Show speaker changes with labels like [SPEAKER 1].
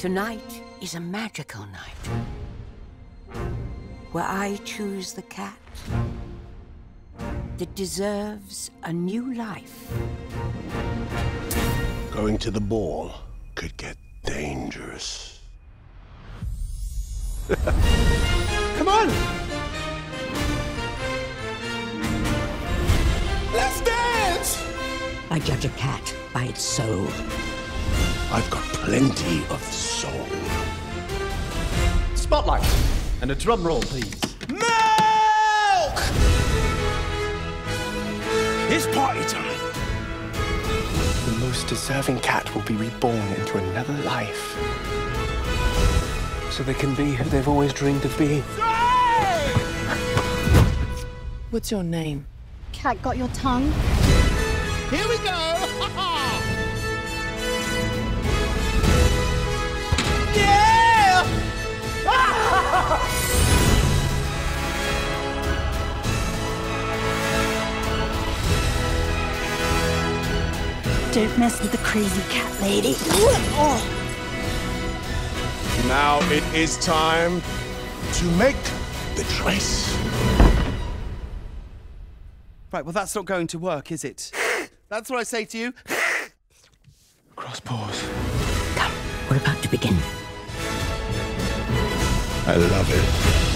[SPEAKER 1] Tonight is a magical night, where I choose the cat that deserves a new life.
[SPEAKER 2] Going to the ball could get dangerous. Come on! Let's dance!
[SPEAKER 1] I judge a cat by its soul.
[SPEAKER 2] I've got plenty of soul.
[SPEAKER 3] Spotlight! And a drum roll, please.
[SPEAKER 2] Milk! It's party time. The most deserving cat will be reborn into another life. So they can be who they've always dreamed of being.
[SPEAKER 4] What's your name?
[SPEAKER 5] Cat got your tongue?
[SPEAKER 2] Here we go! Yeah!
[SPEAKER 5] Don't mess with the crazy cat lady.
[SPEAKER 2] Now it is time to make the choice.
[SPEAKER 3] Right, well, that's not going to work, is it? That's what I say to you.
[SPEAKER 2] Cross paws.
[SPEAKER 1] Come, we're about to begin.
[SPEAKER 2] I love it.